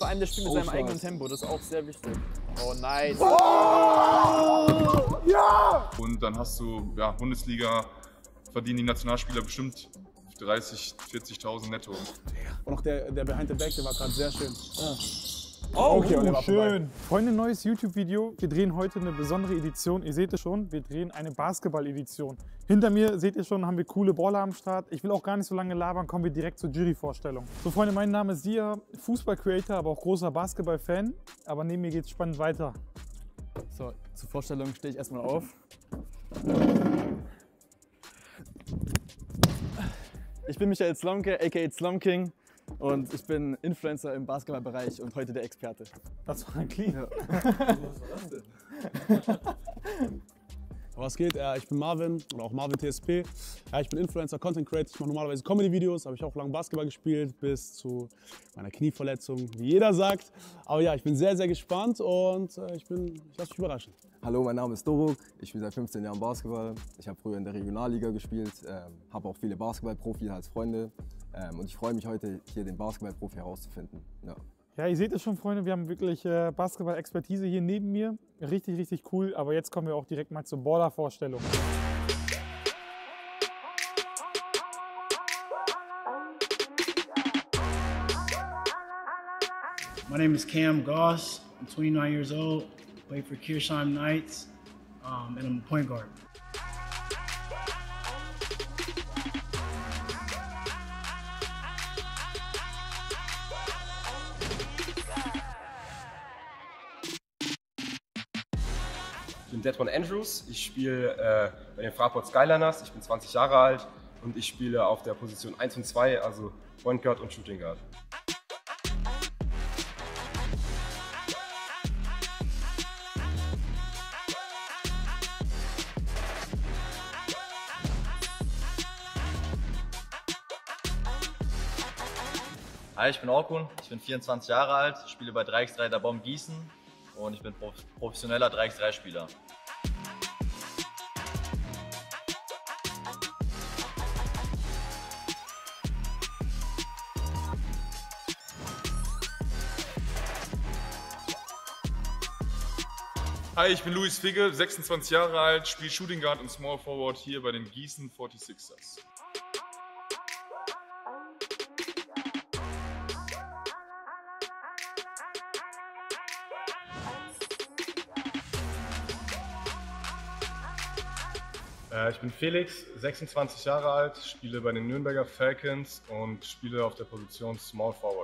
allem der spielt mit seinem eigenen Tempo, das ist auch sehr wichtig. Oh, nice. Oh! Ja! Und dann hast du, ja, Bundesliga, verdienen die Nationalspieler bestimmt 30.000, 40.000 netto. Und auch der Behind the Back, der war gerade sehr schön. Ja. Oh, okay, und der war schön. Freunde, neues YouTube-Video. Wir drehen heute eine besondere Edition. Ihr seht es schon, wir drehen eine Basketball-Edition. Hinter mir, seht ihr schon, haben wir coole Baller am Start. Ich will auch gar nicht so lange labern, kommen wir direkt zur Jury-Vorstellung. So Freunde, mein Name ist Sia, Fußball-Creator, aber auch großer Basketball-Fan. Aber neben mir geht es spannend weiter. So, zur Vorstellung stehe ich erstmal auf. Ich bin Michael Zlomke, aka Zlomking. Und ich bin Influencer im Basketballbereich und heute der Experte. Das war clean. Ja. Was geht? Ich bin Marvin oder auch Marvin TSP. Ich bin Influencer, Content Creator. Ich mache normalerweise Comedy-Videos. Habe ich auch lange Basketball gespielt bis zu meiner Knieverletzung, wie jeder sagt. Aber ja, ich bin sehr, sehr gespannt und ich lasse mich überraschen. Hallo, mein Name ist Doruk. Ich spiele seit 15 Jahren Basketball. Ich habe früher in der Regionalliga gespielt, habe auch viele Basketballprofis als Freunde. Und ich freue mich heute, hier den Basketballprofi herauszufinden. Ja. Ja, ihr seht es schon, Freunde, wir haben wirklich Basketball-Expertise hier neben mir. Richtig, richtig cool. Aber jetzt kommen wir auch direkt mal zur Baller-Vorstellung. My name is Cam Goss. I'm 29 years old. Play for Kirchheim Knights, and I'm a point guard. Ich bin Detron Andrews, ich spiele bei den Fraport Skyliners, ich bin 20 Jahre alt und ich spiele auf der Position 1 und 2, also Point Guard und Shooting Guard. Hi, ich bin Orkun, ich bin 24 Jahre alt, spiele bei 3x3 der Bomb Gießen und ich bin professioneller 3x3-Spieler. Hi, ich bin Luis Figge, 26 Jahre alt, spiele Shooting Guard und Small Forward hier bei den Gießen 46ers. Ich bin Felix, 26 Jahre alt, spiele bei den Nürnberger Falcons und spiele auf der Position Small Forward.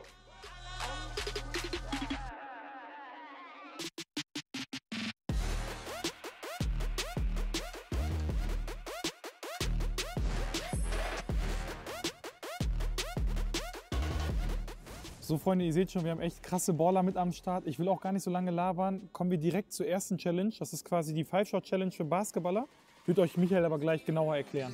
So Freunde, ihr seht schon, wir haben echt krasse Baller mit am Start. Ich will auch gar nicht so lange labern. Kommen wir direkt zur ersten Challenge. Das ist quasi die 5-Shot-Challenge für Basketballer. Wird euch Michael aber gleich genauer erklären.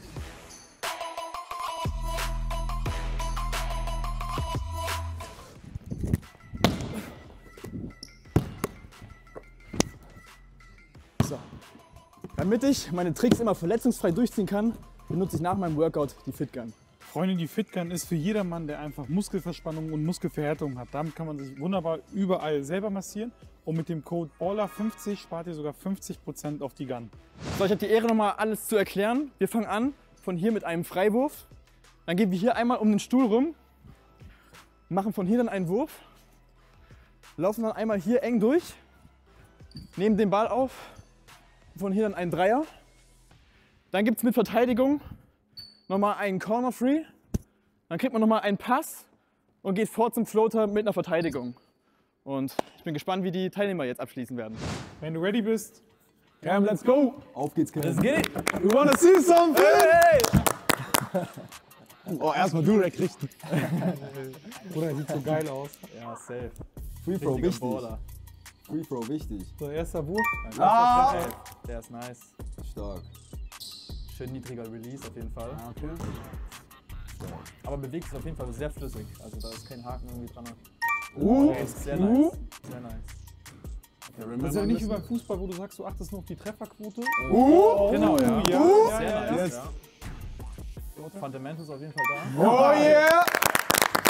So. Damit ich meine Tricks immer verletzungsfrei durchziehen kann, benutze ich nach meinem Workout die Fitgun. Freunde, die Fitgun ist für jedermann, der einfach Muskelverspannung und Muskelverhärtung hat. Damit kann man sich wunderbar überall selber massieren. Und mit dem Code BALLER50 spart ihr sogar 50% auf die Gun. So, ich habe die Ehre, nochmal alles zu erklären. Wir fangen an von hier mit einem Freiwurf. Dann gehen wir hier einmal um den Stuhl rum, machen von hier dann einen Wurf, laufen dann einmal hier eng durch, nehmen den Ball auf, von hier dann einen Dreier. Dann gibt es mit Verteidigung nochmal einen Corner Free. Dann kriegt man nochmal einen Pass und geht vor zum Floater mit einer Verteidigung. Und ich bin gespannt, wie die Teilnehmer jetzt abschließen werden. Wenn du ready bist, Cam, let's go! Auf geht's, Cam. Let's get it! We wanna see something! Hey! Oh, erstmal du direkt richten. Bruder, sieht so geil aus. Ja, safe. Free Throw Richtiger wichtig. Baller. Free Throw wichtig. So, erster Wurf. Der ist nice. Stark. Schön niedriger Release auf jeden Fall. Okay. Aber bewegt sich auf jeden Fall sehr flüssig. Also da ist kein Haken irgendwie dran. Ist sehr nice. Sehr nice. Das ist ja nicht wie beim Fußball, wo du sagst, du achtest nur auf die Trefferquote. Genau, ja. Ja, Sehr nice, yes. ja. Fundamentals auf jeden Fall da. Oh yeah!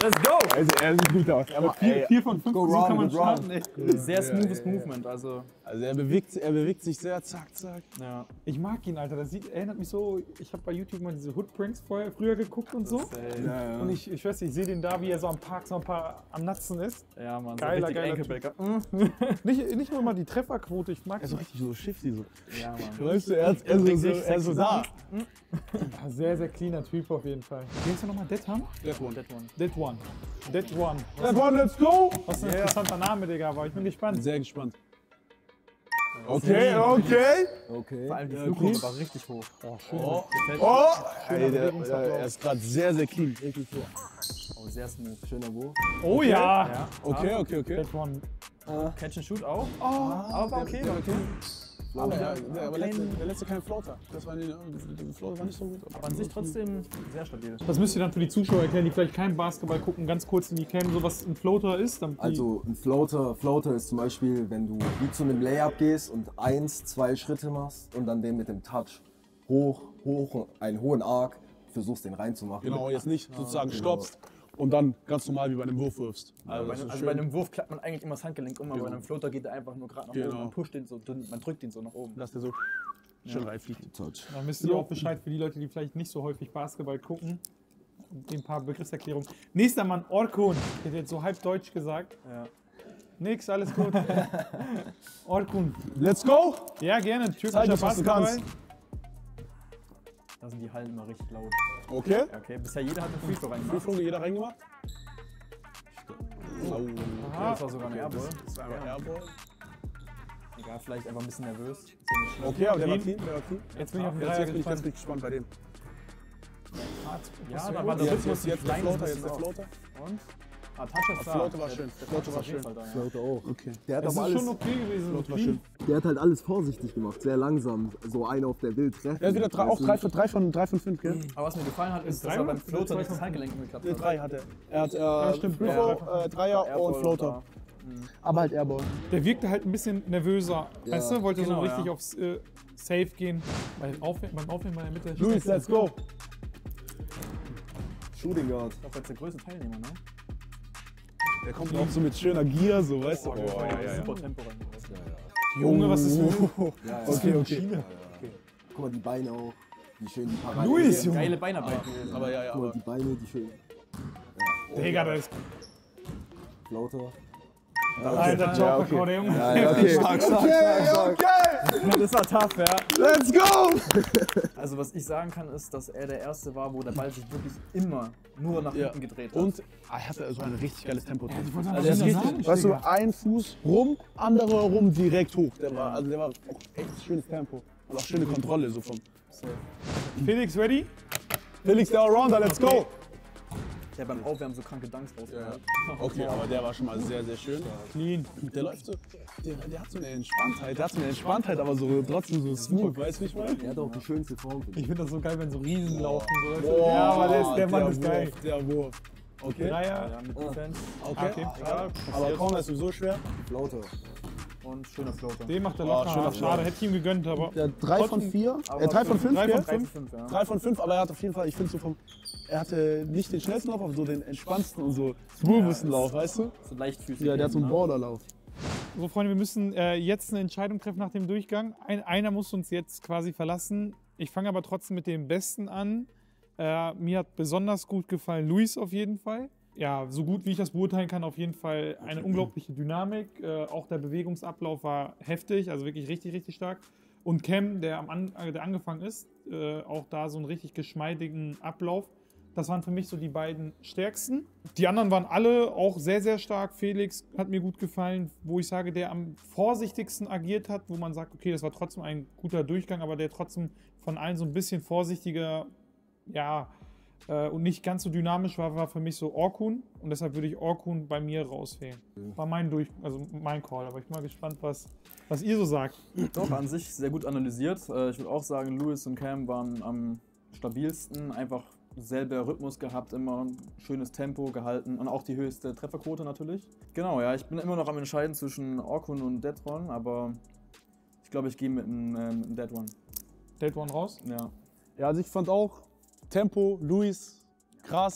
Let's go! Also er sieht gut aus. Aber, ey, 4 von 5 Go Siegen kann round, man go round. starten. Echt. Sehr smoothes Movement, also also er bewegt sich sehr, zack, zack. ja. Ich mag ihn, Alter. Erinnert mich so, ich habe bei YouTube mal diese Hood-Pranks früher geguckt und so. Und ich weiß nicht, ich sehe den da, wie er so am Park so ein paar am Natzen ist. Ja, Mann, Geiler, so geiler richtig Typ. Anklebacker. Nicht nur mal die Trefferquote, ich mag Er ist so ihn. richtig so shifty so. Ja, Mann. Weißt du, er ist so da. Ja, sehr, sehr cleaner Typ auf jeden Fall. Wie heißt er nochmal? Deadham? That one. Dead One. Dead One. That one, let's go! Was ein interessanter Name, Digga, aber ich bin gespannt. Sehr gespannt. Okay, okay. Okay. Vor allem die Flughöhe war richtig hoch. Oh, schön. Oh! Ey, er ist gerade sehr, sehr clean. Richtig so. Oh, sehr smooth. Schöner Wurf. Oh ja! Ja. Okay. Dead One. Catch and Shoot auch. Aber war okay. Aber der letzte kein Floater. Der Floater war nicht so gut. Aber an sich trotzdem sehr stabil. Das müsst ihr dann für die Zuschauer erklären, die vielleicht keinen Basketball gucken, ganz kurz in die Cam, so was ein Floater ist. Damit die Also ein Floater ist zum Beispiel, wenn du wie zu einem Layup gehst und 1, 2 Schritte machst und dann den mit dem Touch hoch, einen hohen Arc versuchst, den reinzumachen. Genau, jetzt nicht sozusagen stoppst und dann ganz normal wie bei einem Wurf wirfst. Also, das ist bei schön. einem Wurf klappt man eigentlich immer das Handgelenk um, aber bei einem Floater geht er einfach nur gerade nach oben. Genau. Man pusht den so, man drückt ihn so nach oben. Dass der so schön reinfliegt. Touch. Da wisst ihr auch Bescheid für die Leute, die vielleicht nicht so häufig Basketball gucken. Ein paar Begriffserklärungen. Nächster Mann, Orkun. Der hat jetzt so halb Deutsch gesagt. Ja. Nix, alles gut. Orkun. Let's go! Ja, gerne. Zeig Türkischer uns, was du Basketball. kannst. Da sind die Hallen immer richtig laut. Okay. Ja, okay, bisher jeder hat einen Free Throw reingemacht. Frühflug jeder reingemacht? Oh. Ja, das war sogar ein Airball. Das war aber Airball. Egal, vielleicht einfach ein bisschen nervös. Ist ja nicht schlimm. Okay, aber der war clean. Jetzt bin ich auf den Jetzt Dreier bin ich gespannt. gespannt bei dem. Ja, da war der Rhythmus Jetzt der Floater, jetzt der Floater. Und? Ah, Touch ist da. Floater war schön. Der Floater Touch ist war auf jeden schön. Fall da, ja. Floater auch. Okay. Der hat Das aber ist alles, schon okay gewesen. Floater war Clean. schön. der hat halt alles vorsichtig gemacht, sehr langsam. So einer auf der will treffen. Er hat wieder auch 3 von 5, gell? Aber was mir gefallen hat, ist, dass drei er beim oder Floater zwei nicht das von Handgelenk geklappt Ne, hat. 3 hat er. Er hat stimmt. Free-Throw, Dreier Airball und Floater. Aber halt Airball. Der wirkte halt ein bisschen nervöser. Ja, Weißt du, wollte genau, so richtig ja. aufs Safe gehen. Beim Aufwärmen bei der Mitte. Luis, let's go! Shooting Guard. Ich glaube, jetzt der größte Teilnehmer, ne? Der kommt auch so mit schöner Gier, so, weißt du? Oh, Super Tempo rein. Junge, was ist los? Ja, Okay. Guck mal, die Beine auch. Wie schön die Parade. Luis, Junge. Geile Beinarbeit gewesen. Aber ja, Guck mal, aber die Beine, die schön. Digga, das ist. Floater. Alter, Joker, der Junge. Okay. Stark. Das war tough, ja. let's go! Also was ich sagen kann, ist, dass er der Erste war, wo der Ball sich wirklich immer nur nach Ja. hinten gedreht hat. Und er hatte so ein richtig geiles Tempo drin. Also Also er ist richtig, weißt du, ein Fuß rum, andere rum direkt hoch. Der war auch echt schönes Tempo. Und auch schöne Kontrolle so vom. Felix, ready? Felix, der Allrounder, let's go! Der beim Aufwärmen so kranke Dunks rausgehauen. Okay, aber der war schon mal sehr, sehr schön. Clean. Der läuft so, der hat so eine Entspanntheit, aber so trotzdem so smooth, weißt du, wie ich meine? Er hat auch die schönste Form. Ich finde das so geil, wenn so Riesen laufen. So. Ja, aber der Mann ist geil. Der Wurf. Okay, Dreier. Ja, mit Defense. okay. Egal. Aber Corner ist sowieso schwer. Floater. Und schöner Floater. Den macht er locker. schöner Schade, hätte ich ihm gegönnt, aber. Der 3 von 4, 3 von 5, 3 gell? von 5. 5, ja. 3 von 5, aber er hat auf jeden Fall, ich finde so vom, er hatte nicht den schnellsten Lauf, aber so den entspanntesten und so smoothesten Lauf, weißt du? So leichtfüßig. Ja, der hat so einen ne? Borderlauf. So, Freunde, wir müssen jetzt eine Entscheidung treffen nach dem Durchgang. Einer muss uns jetzt quasi verlassen. Ich fange aber trotzdem mit dem Besten an. Mir hat besonders gut gefallen Luis auf jeden Fall. Ja, so gut wie ich das beurteilen kann, auf jeden Fall eine unglaubliche Dynamik. Auch der Bewegungsablauf war heftig, also wirklich richtig, richtig stark. Und Cam, der angefangen ist, auch da so einen richtig geschmeidigen Ablauf. Das waren für mich so die beiden stärksten. Die anderen waren alle auch sehr, sehr stark. Felix hat mir gut gefallen, wo ich sage, der am vorsichtigsten agiert hat, wo man sagt, okay, das war trotzdem ein guter Durchgang, aber der trotzdem von allen so ein bisschen vorsichtiger, ja, und nicht ganz so dynamisch war für mich so Orkun. Und deshalb würde ich Orkun bei mir rauswählen. War mein Call, aber ich bin mal gespannt, was ihr so sagt. Doch, an sich sehr gut analysiert. Ich würde auch sagen, Luis und Cam waren am stabilsten. Einfach selber Rhythmus gehabt, immer ein schönes Tempo gehalten und auch die höchste Trefferquote natürlich. Genau, ja, ich bin immer noch am Entscheiden zwischen Orkun und Deadron, aber ich glaube, ich gehe mit einem Deadron. Dead One raus. Ja. Ja, also ich fand auch Tempo, Luis, krass.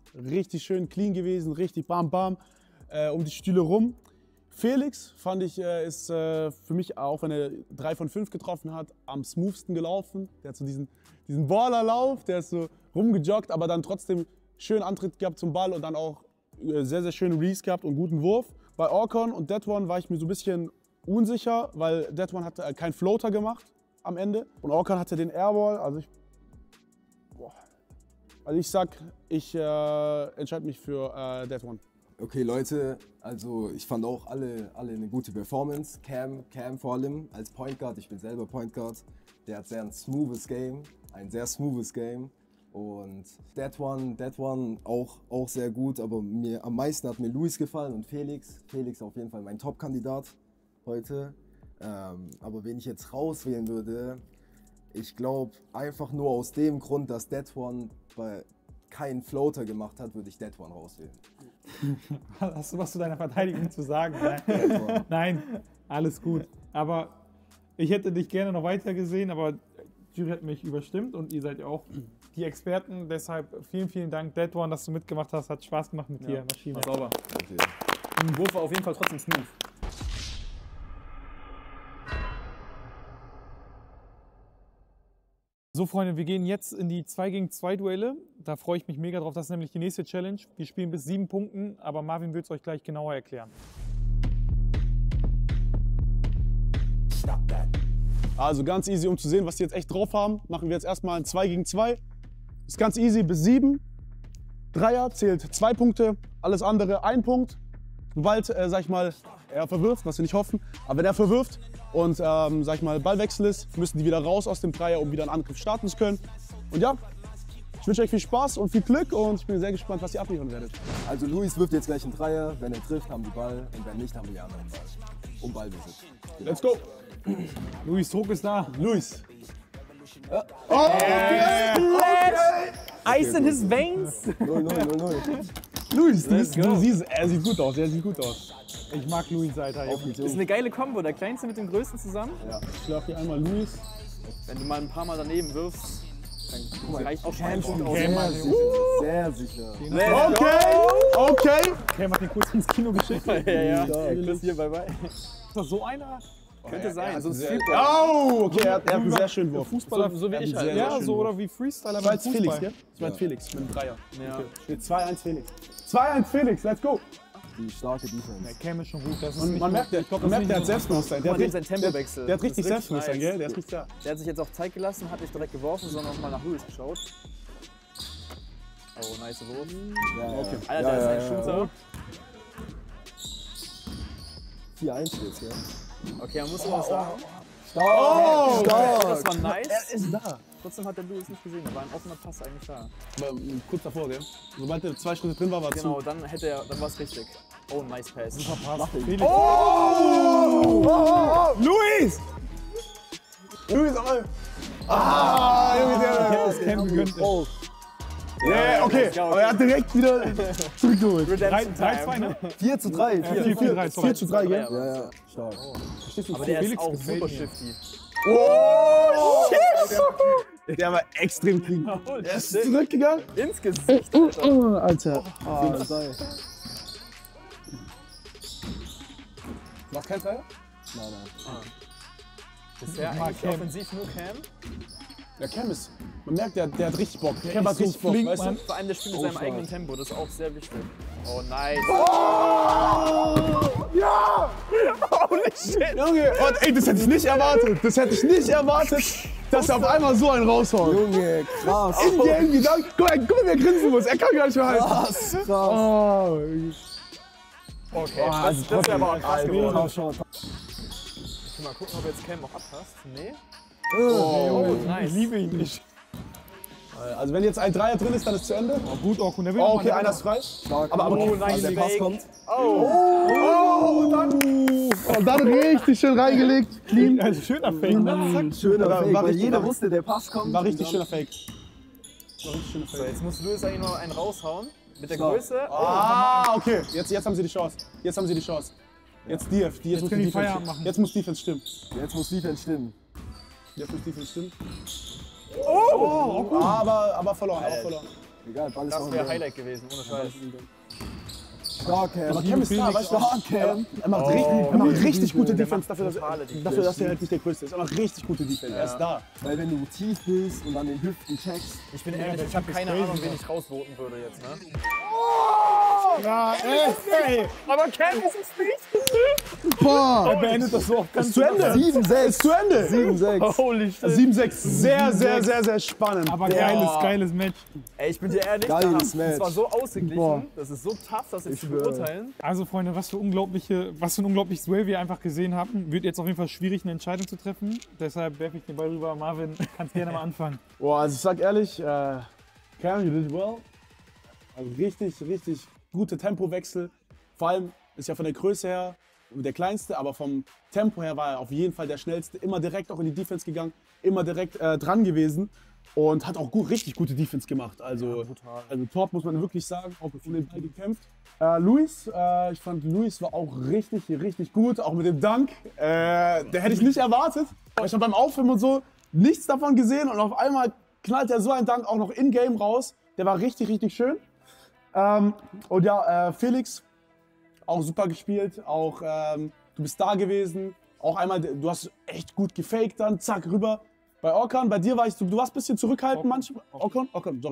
richtig schön clean gewesen, richtig bam bam um die Stühle rum. Felix fand ich, ist für mich, auch wenn er 3 von 5 getroffen hat, am smoothsten gelaufen. Der hat so diesen Ballerlauf, der ist so rumgejoggt, aber dann trotzdem schönen Antritt gehabt zum Ball und dann auch sehr, sehr schönen Release gehabt und guten Wurf. Bei Orkon und Deadone war ich mir so ein bisschen unsicher, weil Deadone hat keinen Floater gemacht am Ende und Orkon hatte den Airball. Also ich sag, ich entscheide mich für Deadone. Okay Leute, also ich fand auch alle eine gute Performance. Cam vor allem als Point Guard, ich bin selber Point Guard, der hat ein sehr smoothes Game. Und Deadone auch sehr gut, aber am meisten hat mir Luis gefallen und Felix. Felix auf jeden Fall mein Top-Kandidat heute. Aber wen ich jetzt rauswählen würde, ich glaube einfach nur aus dem Grund, dass Deadone keinen Floater gemacht hat, würde ich Deadone rauswählen. Hast du was zu deiner Verteidigung zu sagen? Nein. Nein, alles gut. Aber ich hätte dich gerne noch weiter gesehen, aber die Jury hat mich überstimmt und ihr seid ja auch die Experten. Deshalb vielen, vielen Dank, Deadone, dass du mitgemacht hast. Hat Spaß gemacht mit dir, Maschine. War sauber. Okay. Der Wurf war auf jeden Fall trotzdem smooth. So Freunde, wir gehen jetzt in die 2 gegen 2 Duelle. Da freue ich mich mega drauf. Das ist nämlich die nächste Challenge. Wir spielen bis 7 Punkten, aber Marvin wird es euch gleich genauer erklären. Also ganz easy, um zu sehen, was die jetzt echt drauf haben, machen wir jetzt erstmal ein 2 gegen 2. Ist ganz easy bis 7. Dreier zählt 2 Punkte, alles andere 1 Punkt. Sobald, sag ich mal, er verwirft, was wir nicht hoffen, aber wenn er verwirft und, sag ich mal, Ballwechsel ist, müssen die wieder raus aus dem Dreier, um wieder einen Angriff starten zu können. Und ja, ich wünsche euch viel Spaß und viel Glück und ich bin sehr gespannt, was ihr abliefern werdet. Also Luis wirft jetzt gleich einen Dreier, wenn er trifft, haben die Ball und wenn nicht, haben wir die anderen Ball. Um Ballbesitz. Let's go! Luis, Druck ist da. Luis! Ice in his veins. 0-0. Luis, er sieht gut aus, Ich mag Luis, Alter. Auf geht's, Das ist eine geile Kombo, der Kleinste mit dem Größten zusammen. Ich schlage hier einmal Luis. Wenn du mal ein paar Mal daneben wirfst, dann reicht auch schon ein Cam Punkt schon aus. sehr sicher. Okay! Cam hat den kurz ins Kino geschickt. Ja. Bis hier, bye bye. Ist das so einer? Könnte sein. Also Also oh, okay, er hat einen sehr schönen Wurf. Fußballer, so wie ich halt. Ja, so oder wie Freestyler Ich war beim jetzt Felix, Fußball. gell? Ich war jetzt Felix mit dem Dreier. Ja. Okay. Steht 2-1 Felix. 2-1 Felix, let's go! Die starke Defense. Der Cam ist schon gut. Das ist Und nicht man nur- merkt, der hat Selbstbewusstsein. Der Guck mal, hat sein Tempowechsel. Der hat richtig Das ist Selbstbewusstsein, nice. gell? Der ist richtig da. Der hat sich jetzt auch Zeit gelassen, hat nicht direkt geworfen, sondern auch mal nach Louis geschaut. Oh, nice Wurf. Ja, okay. Alter, der ist ein Shooter. 4-1 jetzt, gell? Okay, man muss immer was sagen. Oh, Das war nice. Er ist da. Trotzdem hat der Louis nicht gesehen, da war ein offener Pass eigentlich da. Aber kurz davor, gell? Sobald er 2 Schritte drin war, war Genau, dann war es richtig. Oh, nice Pass. Felix. Luis! Luis, aber... Junge, der Das Cam gegönnt. Ja, okay, aber er hat direkt wieder zurückgeholt. 3-2, ne? 4-3. 4 zu 3, gell? Ja, stark. Aber der ist Felix auch gefällt super mir. shifty. Der war extrem clean. Er ist zurückgegangen. Ins Gesicht, Alter. Alter. 4-3. War kein Dreier? Nein. Bisher mag eigentlich Cam. offensiv nur Cam. Ja, Cam ist. Man merkt, der hat richtig Bock. Cam hat so richtig Bock, flink, weißt du? Mann. Vor allem der spielt mit seinem eigenen Tempo, das ist auch sehr wichtig. Oh, nice. Holy shit! Junge, und ey, das hätte ich nicht erwartet. Das hätte ich nicht erwartet, dass er auf einmal so einen raushaut. Junge, krass. In Game gedacht, guck mal, wie er grinsen muss. Er kann gar nicht mehr halten. Krass. Oh, Okay, das ist aber auch krass geworden. Schau. Mal gucken, ob jetzt Cam auch abpasst. Nee. Oh, nice. Ich liebe ihn nicht. also wenn jetzt ein Dreier drin ist, dann ist zu Ende. Oh, gut, Orkun, der will Oh, noch okay, mal- einer ist frei. Stark. Aber Also der Pass kommt. Und dann richtig schön reingelegt. Clean. Also schöner Fake, ne? Schöner War Fake, weil richtig- jeder wusste, der Pass kommt. War richtig schöner Fake. War richtig schöner So, Fake. jetzt muss Louis eigentlich noch einen raushauen. Mit der Stark. Größe. Ah, okay. Jetzt haben sie die Chance. Jetzt haben sie die Chance. Jetzt Jetzt muss können die die Defense Feierabend stimmen. machen. Jetzt muss Defense stimmen. Jetzt muss Defense stimmen. Jetzt muss Defense stimmen. Oh! Aber verloren, Egal, Ball ist Das auch wäre im Highlight gewesen, ohne Scheiß. Stark, Cam. Aber Cam ist da, weißt du? Cam. Er macht richtig gute Defense dafür, dass er halt nicht der Größte ist. Er macht richtig gute Defense. Er ist da. Weil wenn du tief bist und an den Hüften checkst. Ich bin ehrlich, ich habe keine Ahnung, wen ich rausvoten würde jetzt, ne? Ja, ey. Aber Cam ist es nicht. Boah! Er beendet das so auch ganz Zu Ende. 7-6. Ist zu Ende. 7-6. Holy shit. 7-6. Sehr spannend. Aber Boah. geiles Match. Ey, ich bin dir ehrlich, Geiles das Match. war so ausgeglichen, Boah. das ist so tough, das jetzt zu schwöre. beurteilen. Also Freunde, was für ein unglaubliches Duell wir einfach gesehen haben. Wird jetzt auf jeden Fall schwierig, eine Entscheidung zu treffen. Deshalb werfe ich den Ball rüber. Marvin, kannst gerne mal anfangen. Boah, also ich sag ehrlich, Cam, you did well. Also richtig gute Tempowechsel. Vor allem ist ja von der Größe her der kleinste, aber vom Tempo her war er auf jeden Fall der schnellste. Immer direkt auch in die Defense gegangen, immer direkt dran gewesen und hat auch richtig gute Defense gemacht. Also, also top, muss man wirklich sagen, auch um den Ball gekämpft. Luis, ich fand Luis war auch richtig gut, auch mit dem Dunk. Der hätte ich nicht erwartet. Aber ich habe beim Aufwärmen und so nichts davon gesehen und auf einmal knallt er so einen Dunk auch noch in-game raus. Der war richtig schön. Und ja, Felix, auch super gespielt, auch du bist da gewesen, auch einmal, du hast echt gut gefaked dann, zack, rüber. Bei Orkan, bei dir warst du warst ein bisschen zurückhaltend manchmal. Orkan,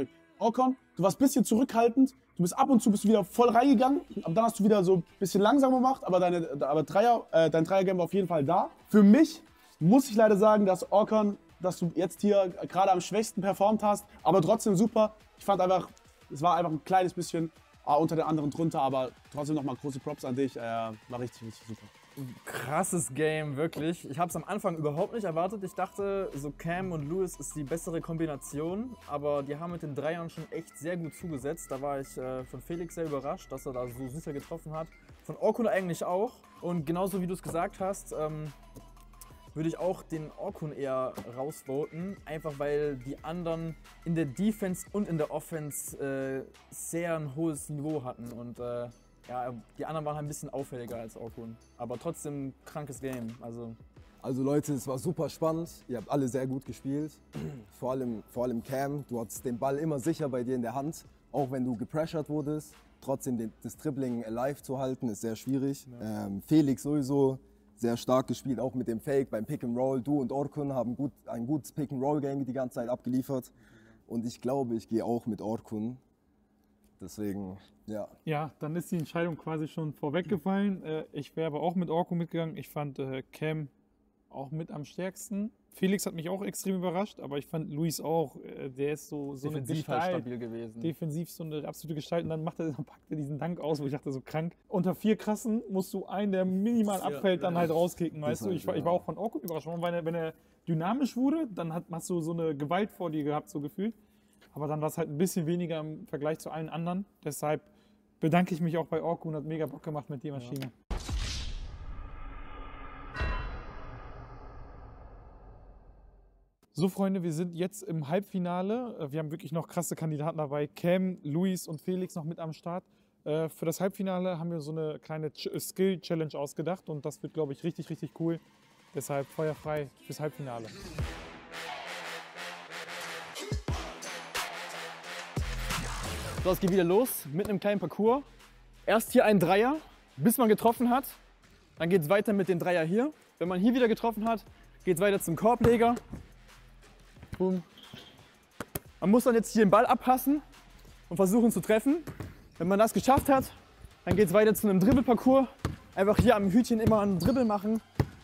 du warst ein bisschen zurückhaltend, du bist ab und zu wieder voll reingegangen, aber dann hast du wieder so ein bisschen langsamer gemacht, aber dein Dreier-Game war auf jeden Fall da. Für mich muss ich leider sagen, dass du jetzt hier gerade am schwächsten performt hast, aber trotzdem super. Ich fand einfach, es war einfach ein kleines bisschen unter den anderen drunter, aber trotzdem nochmal große Props an dich. War richtig super. Krasses Game, wirklich. Ich habe es am Anfang überhaupt nicht erwartet. Ich dachte, so Cam und Lewis ist die bessere Kombination, aber die haben mit den Dreiern schon echt sehr gut zugesetzt. Da war ich von Felix sehr überrascht, dass er da so sicher getroffen hat. Von Orkun eigentlich auch. Und genauso wie du es gesagt hast, würde ich auch den Orkun eher rausvoten, einfach weil die anderen in der Defense und in der Offense sehr ein hohes Niveau hatten und ja, die anderen waren halt ein bisschen auffälliger als Orkun, aber trotzdem krankes Game. Also Leute, es war super spannend, ihr habt alle sehr gut gespielt, vor allem Cam, du hattest den Ball immer sicher bei dir in der Hand, auch wenn du gepressured wurdest, trotzdem das Dribbling alive zu halten ist sehr schwierig. Ja. Felix sowieso sehr stark gespielt, auch mit dem Fake beim Pick and Roll. Du und Orkun haben ein gutes Pick and Roll Game die ganze Zeit abgeliefert. Und ich glaube, ich gehe auch mit Orkun. Deswegen, ja. Ja, dann ist die Entscheidung quasi schon vorweggefallen. Ich wäre aber auch mit Orkun mitgegangen. Ich fand Cam auch mit am stärksten. Felix hat mich auch extrem überrascht, aber ich fand Luis auch, der ist so eine Gestalt, halt stabil gewesen. Defensiv so eine absolute Gestalt und dann packt er diesen Dank aus, wo ich dachte, so krank. Unter 4 Krassen musst du einen, der minimal abfällt, dann halt rauskicken, weißt du. Ich war auch von Orkun überrascht, weil wenn er dynamisch wurde, dann hast du so eine Gewalt vor dir gehabt, so gefühlt. Aber dann war es halt ein bisschen weniger im Vergleich zu allen anderen. Deshalb bedanke ich mich auch bei Orkun, hat mega Bock gemacht mit der Maschine. Ja. So Freunde, wir sind jetzt im Halbfinale. Wir haben wirklich noch krasse Kandidaten dabei. Cam, Luis und Felix noch mit am Start. Für das Halbfinale haben wir so eine kleine Skill-Challenge ausgedacht und das wird, glaube ich, richtig cool. Deshalb feuerfrei fürs Halbfinale. So, es geht wieder los mit einem kleinen Parcours. Erst hier ein Dreier, bis man getroffen hat. Dann geht es weiter mit dem Dreier hier. Wenn man hier wieder getroffen hat, geht es weiter zum Korbleger. Boom. Man muss dann jetzt hier den Ball abpassen und versuchen zu treffen. Wenn man das geschafft hat, dann geht es weiter zu einem Dribbelparcours. Einfach hier am Hütchen immer einen Dribbel machen.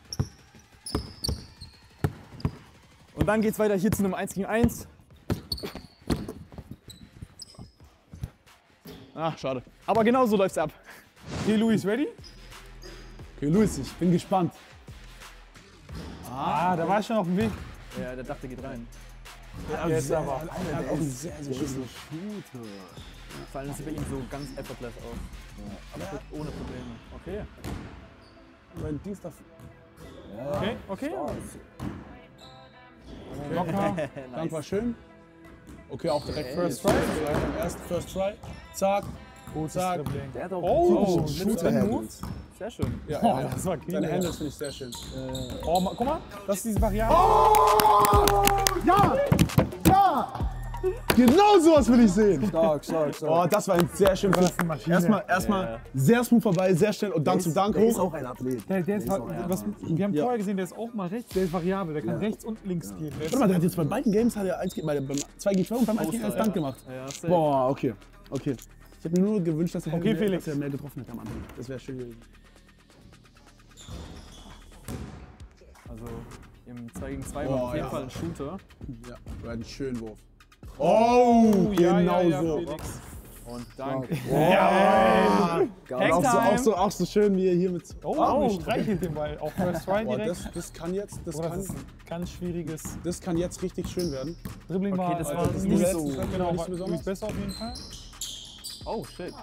Und dann geht es weiter hier zu einem 1 gegen 1. Ach, schade. Aber genau so läuft's ab. Okay, Luis, ready? Okay, Luis, ich bin gespannt. Da war ich schon auf dem Weg. Ja, der dachte, geht rein. Ja, jetzt aber. Er hat auch einen sehr schönen Shooter. Vor allem sieht bei ihm so ganz effortless aus. Ja. Aber ohne Probleme. Okay. Mein Dienstag. Ja. Okay. Locker. Dank war schön. Okay, auch direkt First Try. Erst First Try. Zack. Zack. Der hat auch Oh, Shooter-Handles. Sehr schön. Ja, das war Deine Handles finde ich sehr schön. Oh, guck mal, das ist diese Variante. Oh! Ja! Ja! Genau sowas will ich sehen. Stark, stark, Oh, stark. das war ein sehr schönes Das ist eine Maschine. Erstmal sehr smooth vorbei, sehr schnell und dann zum Dank Der ist hoch. auch ein Athlet. Der ist auch halt, wir haben vorher gesehen, der ist auch mal rechts, der ist variabel, der kann rechts und links gehen. Der ist Warte mal, der hat jetzt bei beiden Games hat er beim 2 gegen 2 und beim 1 gegen 1 Dank gemacht. Ja, safe. Boah, okay. Okay. Ich hätte mir nur gewünscht, dass er, Okay, Felix. dass er mehr getroffen hätte am Anfang. Das wäre schön gewesen. Also im 2 gegen 2 Oh, war auf jeden ja. Fall ein Shooter. Ja, du einen schönen Wurf. Oh, ja, genau ja, so. Felix. Und dank. Geil. Auch so schön wie er hier mit. Oh, streichelt den Ball. Auf First Try Boah, direkt. das kann jetzt, Das ist ein ganz schwieriges das kann jetzt richtig schön werden. Dribbling. Okay, das war Luis- nicht so- Genau, nicht so besonders. Luis besser auf jeden Fall. Oh shit.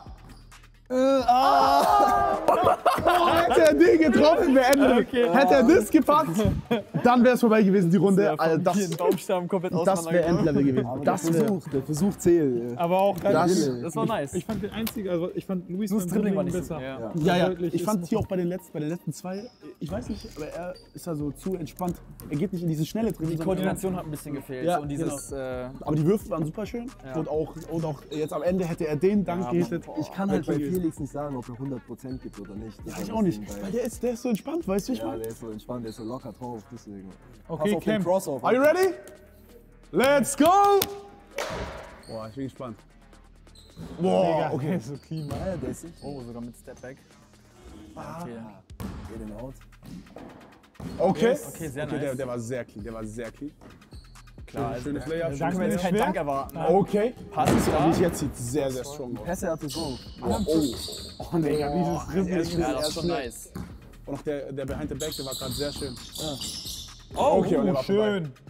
Hätte er den getroffen, wäre Ende. Hätte er das gepackt, dann wäre es vorbei gewesen, die Runde. Also Hier das den Baumstamm komplett das wäre Endlevel gewesen. Aber Das wäre. der Versuch zählt. Aber auch Das war nice. Ich fand den einzigen, also ich fand Luis Nur das beim Dribbling war nicht besser. so. Ja. Ja, Deutlich ich ist- fand hier auch bei den letzten zwei, ich weiß nicht, aber er ist da so zu entspannt. Er geht nicht in diese schnelle Dribbling. Die sondern- Koordination hat ein bisschen gefehlt. Ja, so, und dieses, Aber die Würfe waren super schön. Ja. Und auch jetzt am Ende hätte er den Dank gehittet. Ich kann halt bei Felix nicht sagen, ob er 100% gibt oder nicht. Ja, ich auch nicht. Weil der ist so entspannt, weißt du, ich Ja, meine? der ist so entspannt, der ist so locker drauf, deswegen. Okay, Pass auf den Cam. Crossover. Are you ready? Let's go! Boah, ich bin gespannt. Boah, okay. So clean. Ja, der ist sicher. oh, sogar mit Step Back. Okay. Geh den out. Okay. Okay, sehr Okay, nice. der war sehr clean, der war sehr cclean. Klar, also, Schönes Layup, Dank schönes können wir jetzt Layup. keinen Dank erwarten. Okay. Passt Das klar. jetzt sieht sehr, sehr strong aus. Pässe hatte so. Oh, Digga, dieses Dribbling. Ja, das ist schon nice. Und auch der Behind the Back, der war gerade sehr schön. Oh, Okay, und der war vorbei. Schön.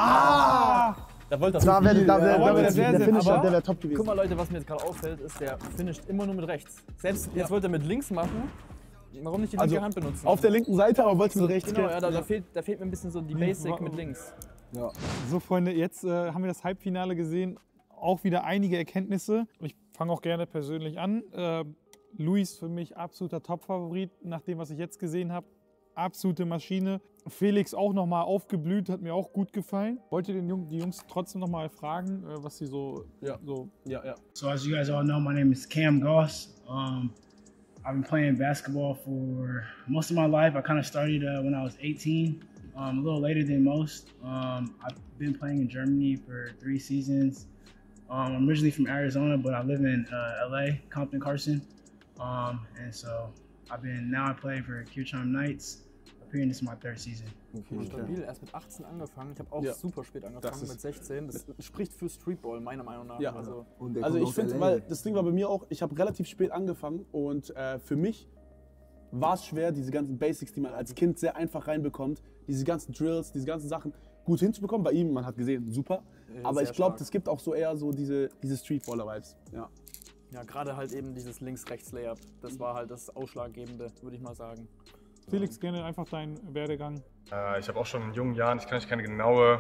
da wollte Da wäre der sehr, Finisher, aber- der wäre top gewesen. Guck mal Leute, was mir jetzt gerade auffällt, ist, der finisht immer nur mit rechts. Selbst jetzt wollte er mit links machen. Warum nicht die linke Also, Hand benutzen? auf der linken Seite, aber wollte mit rechts Genau, gehen. ja, da fehlt mir ein bisschen so die Basic mit links. Ja. So, Freunde, jetzt haben wir das Halbfinale gesehen. Auch wieder einige Erkenntnisse. Ich fange auch gerne persönlich an. Luis für mich absoluter Top-Favorit, nach dem, was ich jetzt gesehen habe. Absolute Maschine. Felix auch nochmal aufgeblüht, hat mir auch gut gefallen. Wollt ihr die Jungs trotzdem nochmal fragen, was sie so... Ja. Ja, ja. So as you guys all know, my name is Cam Goss. I've been playing basketball for most of my life. I kind of started when I was 18, a little later than most. I've been playing in Germany for 3 seasons. I'm originally from Arizona, but I live in LA, Compton, Carson. And so now I play for Kirchheim Knights. Up here, and this is my 3rd season. Stabil, erst mit 18 angefangen. Ich habe auch Ja. super spät angefangen, Das ist- mit 16. Das spricht für Streetball, meiner Meinung nach. Ja. Also, Und der Also kommt ich aus finde, LA. weil das Ding war bei mir auch, ich habe relativ spät angefangen und für mich war es schwer, diese ganzen Basics, die man als Kind sehr einfach reinbekommt, diese ganzen Drills, diese ganzen Sachen gut hinzubekommen. Bei ihm, man hat gesehen, super. Aber sehr ich glaube, stark. es gibt auch so eher so diese Streetballer-Vibes. Ja. ja, gerade halt eben dieses Links-Rechts-Layup. Das war halt das Ausschlaggebende, würde ich mal sagen. Felix, gerne einfach deinen Werdegang. Ich habe auch schon in jungen Jahren, ich kann euch keine genaue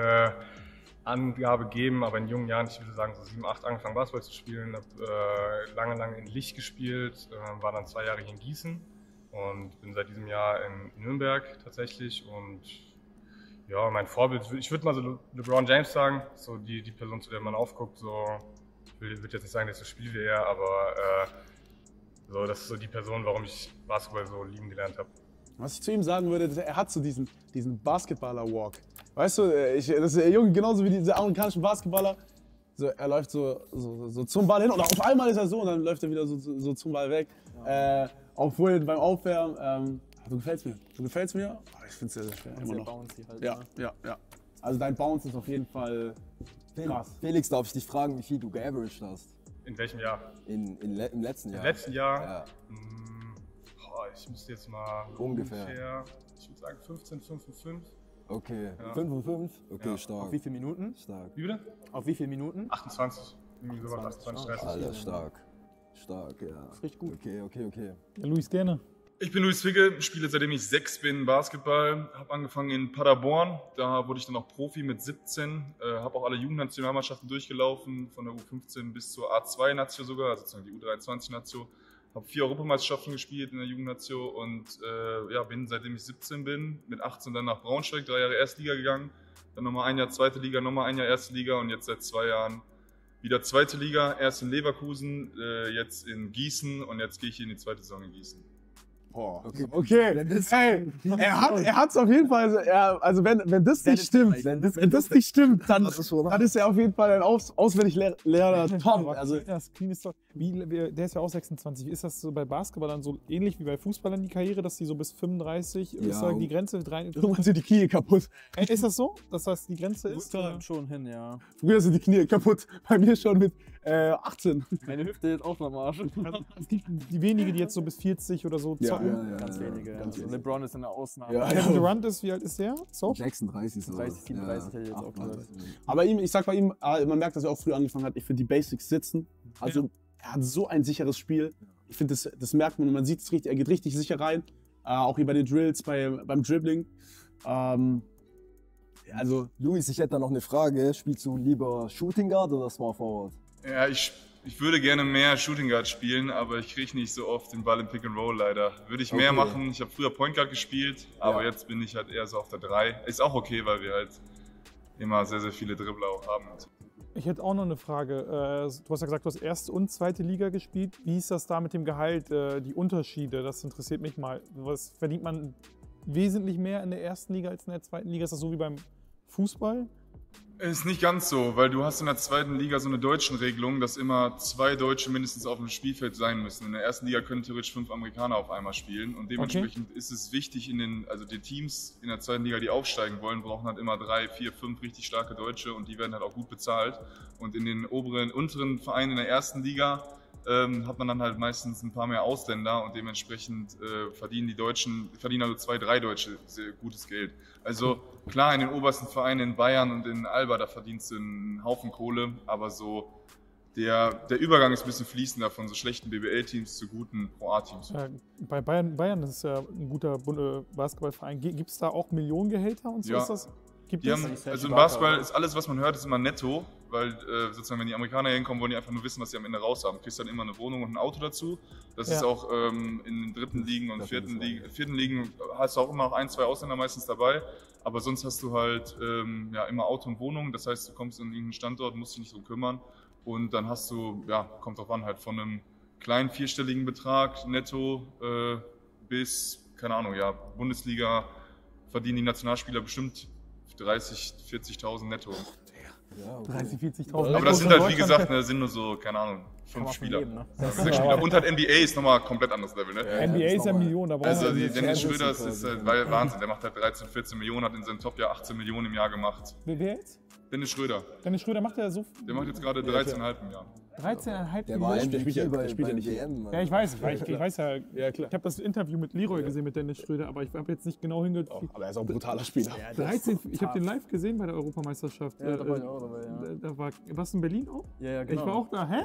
Angabe geben, aber in jungen Jahren, ich würde sagen so 7, 8 angefangen Basketball zu spielen, habe lange in Licht gespielt, war dann 2 Jahre hier in Gießen und bin seit diesem Jahr in Nürnberg tatsächlich und ja, mein Vorbild, ich würde mal so LeBron James sagen, so die Person, zu der man aufguckt, so, ich würde jetzt nicht sagen, dass ich so spiele wie er, aber so, das ist so die Person, warum ich Basketball so lieben gelernt habe. Was ich zu ihm sagen würde, er hat so diesen Basketballer-Walk. Weißt du, das ist der Junge genauso wie diese amerikanischen Basketballer. So, er läuft so zum Ball hin und auf einmal ist er so und dann läuft er wieder so zum Ball weg. Ja. Obwohl beim Aufwärmen, du gefällst mir. Aber ich finde es sehr, sehr schwer. Und Immer sehr noch. bouncy halt. Ja, ne? ja. Also dein Bounce ist auf jeden Fall krass. Felix, darf ich dich fragen, wie viel du geaveraged hast? In welchem Jahr? Im letzten Jahr? Im letzten Jahr? Ja. Ich müsste jetzt mal Ungefähr. Ich würde sagen 15, 5 und 5. Okay. Ja. 5 und 5? Okay, Ja. stark. Auf wie viele Minuten? Stark. Wie bitte? Auf wie viele Minuten? 28. Irgendwie sowas, 28, 30. Alter, stark. Stark, ja. Richtig gut. Okay. Ja, Luis, gerne. Ich bin Luis Figge, spiele seitdem ich 6 bin Basketball, habe angefangen in Paderborn, da wurde ich dann auch Profi mit 17, habe auch alle Jugendnationalmannschaften durchgelaufen, von der U15 bis zur A2-Natio sogar, also sozusagen die U23-Natio, habe 4 Europameisterschaften gespielt in der Jugendnation und ja, bin seitdem ich 17 bin, mit 18 dann nach Braunschweig, 3 Jahre Erstliga gegangen, dann nochmal ein Jahr zweite Liga, nochmal ein Jahr erste Liga und jetzt seit 2 Jahren wieder zweite Liga, erst in Leverkusen, jetzt in Gießen und jetzt gehe ich in die zweite Saison in Gießen. Oh, okay. Hey, er hat's auf jeden Fall. Also wenn das nicht stimmt, dann ist er auf jeden Fall ein auswendig Lehrer Tom. Also das Clean ist doch, der ist ja auch 26. Ist das so bei Basketballern so ähnlich wie bei Fußballern die Karriere, dass die so bis 35 ist da die Grenze? Früher sind die Knie kaputt. Ist das so? Dass das die Grenze ist? Schon hin, ja. Früher sind die Knie kaputt. Bei mir schon mit 18. Meine Hüfte ist auch noch am Arsch. Es gibt die wenigen, die jetzt so bis 40 oder so zocken. Ganz wenige. Also LeBron ist eine Ausnahme. Kevin Durant ist, wie alt ist der? So? 36 so. 30, 34 hätte ich jetzt auch gesagt. Aber ich sag bei ihm, man merkt, dass er auch früh angefangen hat. Ich finde die Basics sitzen. Also er hat so ein sicheres Spiel. Ich finde, das merkt man und man sieht es richtig. Er geht richtig sicher rein. Auch hier bei den Drills, beim Dribbling. Also Luis, ich hätte da noch eine Frage. Spielst du lieber Shooting Guard oder Small Forward? Ja, ich würde gerne mehr Shooting Guard spielen, aber ich kriege nicht so oft den Ball im Pick and Roll leider. Würde ich mehr machen. Ich habe früher Point Guard gespielt, aber jetzt bin ich halt eher so auf der 3. Ist auch okay, weil wir halt immer sehr, sehr viele Dribbler auch haben. Ich hätte auch noch eine Frage. Du hast ja gesagt, du hast erste und zweite Liga gespielt. Wie ist das da mit dem Gehalt, die Unterschiede? Das interessiert mich mal. Was verdient man wesentlich mehr in der ersten Liga als in der zweiten Liga? Ist das so wie beim Fußball? Ist nicht ganz so, weil du hast in der zweiten Liga so eine deutsche Regelung, dass immer 2 Deutsche mindestens auf dem Spielfeld sein müssen. In der ersten Liga können theoretisch 5 Amerikaner auf einmal spielen und dementsprechend ist es wichtig, die Teams in der zweiten Liga, die aufsteigen wollen, brauchen halt immer 3, 4, 5 richtig starke Deutsche und die werden halt auch gut bezahlt. Und in den unteren Vereinen in der ersten Liga hat man dann halt meistens ein paar mehr Ausländer und dementsprechend verdienen die Deutschen, also 2, 3 Deutsche sehr gutes Geld. Also klar, in den obersten Vereinen in Bayern und in Alba, da verdienst du einen Haufen Kohle, aber so der Übergang ist ein bisschen fließender von so schlechten BBL-Teams zu guten Pro-A-Teams. Bei Bayern, das ist ja ein guter Basketballverein, gibt es da auch Millionengehälter und so? Ja. Ist das? Also im Basketball ist alles, was man hört, ist immer netto, weil sozusagen, wenn die Amerikaner hinkommen, wollen die einfach nur wissen, was sie am Ende raus haben. Du kriegst dann immer eine Wohnung und ein Auto dazu. Das ist auch in den dritten Ligen und vierten Ligen hast du auch immer noch 1, 2 Ausländer meistens dabei. Aber sonst hast du halt immer Auto und Wohnung. Das heißt, du kommst in irgendeinen Standort, musst dich nicht drum kümmern. Und dann hast du, kommt drauf an, halt von einem kleinen 4-stelligen Betrag netto bis, keine Ahnung, Bundesliga verdienen die Nationalspieler bestimmt 30.000, 40.000 netto. Ja, 30.000, 40.000. Aber das sind halt, wie gesagt, sind nur so, keine Ahnung, 5 Spieler. Leben, ne? 6 Spieler. Und halt NBA ist nochmal ein komplett anderes Level, ne? NBA ist ja Millionen, da brauchen Also wir Dennis Schröder ist halt Wahnsinn. Der macht halt 13, 14 Millionen, hat in seinem Topjahr 18 Millionen im Jahr gemacht. Wer jetzt? Dennis Schröder. Dennis Schröder macht ja so. Der macht jetzt gerade 13,5 im Jahr. 13,5 Der war Millionen. MVP der spielt ja nicht WM. Ja, ich weiß ja. Ja, klar. Ich habe das Interview mit Leroy gesehen mit Dennis Schröder, aber ich habe jetzt nicht genau hingehört. Aber er ist auch ein brutaler Spieler. 13, ich habe den live gesehen bei der Europameisterschaft. Ja, da war ich auch dabei, ja. Da warst du in Berlin auch? Ja, genau. Ich war auch da, hä?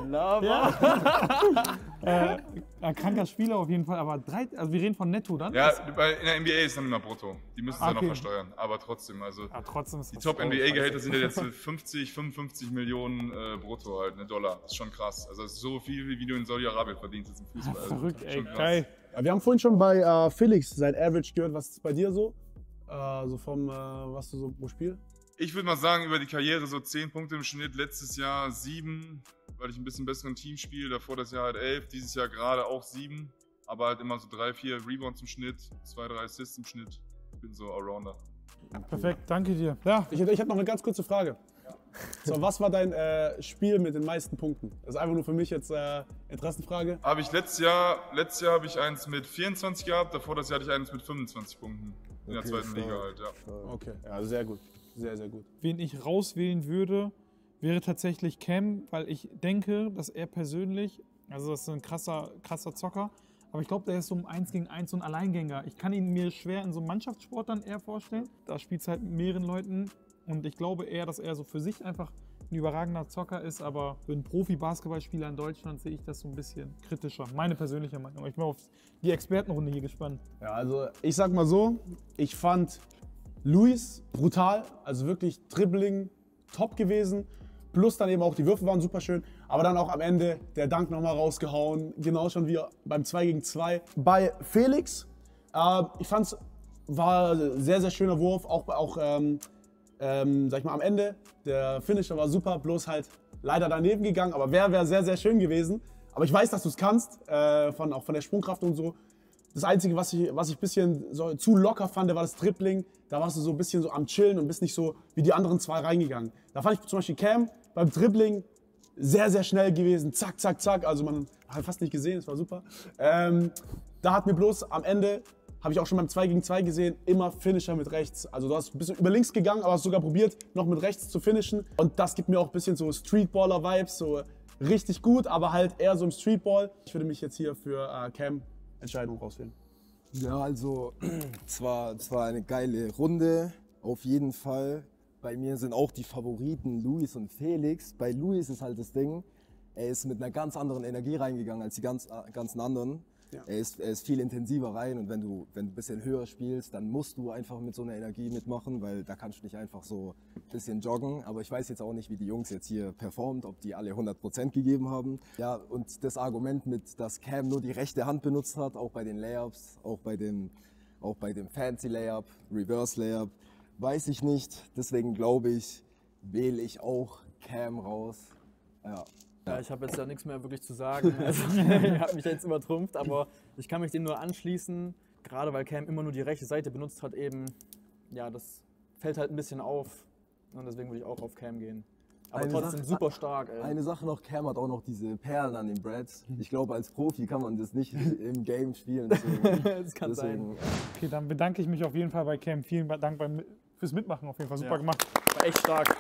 Lava. Ein kranker Spieler auf jeden Fall, aber also wir reden von netto dann? Ja, in der NBA ist dann immer brutto. Die müssen es dann noch versteuern. Aber trotzdem, also trotzdem ist die das Top-NBA-Gehälter sind ja jetzt 50, 55 Millionen Brutto halt, ne, Dollar. Das ist schon krass. Also das ist so viel, wie du in Saudi-Arabien verdienst jetzt im Fußball. Also verrückt, ey, schon krass. geil. Ja, wir haben vorhin schon bei Felix sein Average gehört. Was ist bei dir so? So vom, was du so pro Spiel? Ich würde mal sagen, über die Karriere so 10 Punkte im Schnitt. Letztes Jahr 7, weil ich ein bisschen besseren Team spiele. Davor das Jahr halt 11. Dieses Jahr gerade auch 7. Aber halt immer so 3, 4 Rebounds im Schnitt, 2, 3 Assists im Schnitt. Ich bin so Allrounder. Perfekt, danke dir. Ja. Ich habe noch eine ganz kurze Frage. So, was war dein Spiel mit den meisten Punkten? Das ist einfach nur für mich jetzt Interessenfrage. Habe ich letztes Jahr habe ich eins mit 24 gehabt, davor das Jahr hatte ich eins mit 25 Punkten. In der zweiten Liga halt, ja. Okay, ja, sehr gut. Sehr, sehr gut. Wen ich rauswählen würde, wäre tatsächlich Cam, weil ich denke, dass er persönlich, also das ist ein krasser Zocker, aber ich glaube, der ist so ein 1 gegen 1, so ein Alleingänger. Ich kann ihn mir schwer in so einem Mannschaftssport dann eher vorstellen. Da spielt es halt mit mehreren Leuten und ich glaube eher, dass er so für sich einfach ein überragender Zocker ist, aber für einen Profi-Basketballspieler in Deutschland sehe ich das so ein bisschen kritischer. Meine persönliche Meinung. Ich bin auf die Expertenrunde hier gespannt. Ja, also ich sag mal so, ich fand Luis brutal, also wirklich Dribbling top gewesen. Plus dann eben auch die Würfe waren super schön. Aber dann auch am Ende der Dank nochmal rausgehauen. Genau schon wie beim 2 gegen 2. Bei Felix, ich fand es war ein sehr, sehr schöner Wurf. Auch sag ich mal, am Ende. Der Finisher war super, bloß halt leider daneben gegangen. Aber wäre sehr, sehr schön gewesen. Aber ich weiß, dass du es kannst, auch von der Sprungkraft und so. Das Einzige, was ich ein bisschen so zu locker fand, war das Dribbling. Da warst du so ein bisschen so am Chillen und bist nicht so wie die anderen zwei reingegangen. Da fand ich zum Beispiel Cam beim Dribbling sehr, sehr schnell gewesen. Zack, zack, zack. Also man hat fast nicht gesehen, es war super. Da hat mir bloß am Ende, habe ich auch schon beim 2 gegen 2 gesehen, immer Finisher mit rechts. Also du hast ein bisschen über links gegangen, aber hast sogar probiert, noch mit rechts zu finishen. Und das gibt mir auch ein bisschen so Streetballer-Vibes, so richtig gut, aber halt eher so im Streetball. Ich würde mich jetzt hier für Cam Entscheidung rauswählen. Ja, also zwar eine geile Runde, auf jeden Fall. Bei mir sind auch die Favoriten Luis und Felix. Bei Luis ist halt das Ding, er ist mit einer ganz anderen Energie reingegangen als die ganzen anderen. Ja. Er ist viel intensiver rein und wenn du ein bisschen höher spielst, dann musst du einfach mit so einer Energie mitmachen, weil da kannst du nicht einfach so ein bisschen joggen. Aber ich weiß jetzt auch nicht, wie die Jungs jetzt hier performt, ob die alle 100% gegeben haben. Ja, und das Argument mit, dass Cam nur die rechte Hand benutzt hat, auch bei den Layups, auch bei dem Fancy Layup, Reverse Layup, weiß ich nicht. Deswegen glaube ich, wähle ich auch Cam raus. Ja. Ja, ich habe jetzt da nichts mehr wirklich zu sagen. Also, ich habe mich jetzt übertrumpft, aber ich kann mich dem nur anschließen. Gerade weil Cam immer nur die rechte Seite benutzt hat, eben, ja, das fällt halt ein bisschen auf. Und deswegen würde ich auch auf Cam gehen. Aber trotzdem super stark, ey. Eine Sache noch, Cam hat auch noch diese Perlen an den Brads. Ich glaube, als Profi kann man das nicht im Game spielen. Das kann sein. Okay, dann bedanke ich mich auf jeden Fall bei Cam. Vielen Dank fürs Mitmachen, auf jeden Fall super gemacht. War echt stark.